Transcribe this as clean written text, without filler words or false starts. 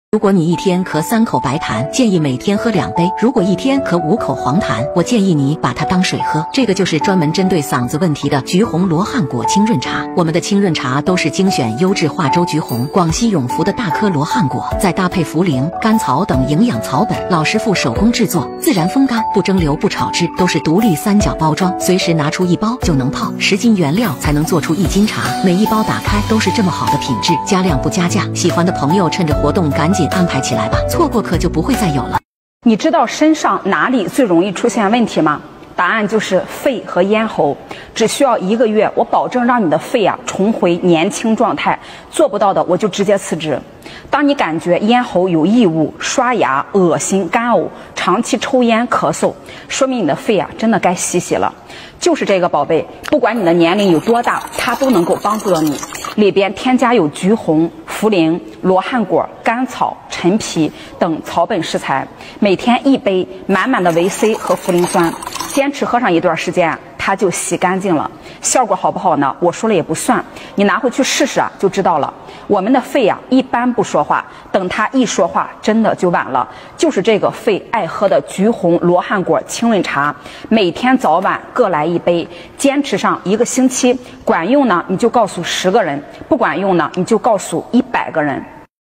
如果你一天咳3口白痰，建议每天喝2杯；如果一天咳5口黄痰，我建议你把它当水喝。这个就是专门针对嗓子问题的橘红罗汉果清润茶。我们的清润茶都是精选优质化州橘红、广西永福的大颗罗汉果，再搭配茯苓、甘草等营养草本，老师傅手工制作，自然风干，不蒸馏不炒制，都是独立3角包装，随时拿出1包就能泡。10斤原料才能做出1斤茶，每1包打开都是这么好的品质，加量不加价。喜欢的朋友趁着活动赶紧安排起来吧，错过可就不会再有了。 你知道身上哪里最容易出现问题吗？答案就是肺和咽喉。只需要1个月，我保证让你的肺重回年轻状态。做不到的，我就直接辞职。当你感觉咽喉有异物、刷牙、恶心、干呕，长期抽烟、咳嗽，说明你的肺真的该洗洗了。就是这个宝贝，不管你的年龄有多大，它都能够帮助到你。里边添加有橘红、茯苓、罗汉果、甘草、陈皮等草本食材，每天1杯，满满的维 C 和茯苓酸，坚持喝上一段时间，它就洗干净了。效果好不好呢？我说了也不算，你拿回去试试就知道了。我们的肺一般不说话，等它一说话，真的就晚了。就是这个肺爱喝的橘红罗汉果清润茶，每天早晚各来1杯，坚持上1个星期，管用呢你就告诉10个人，不管用呢你就告诉100个人。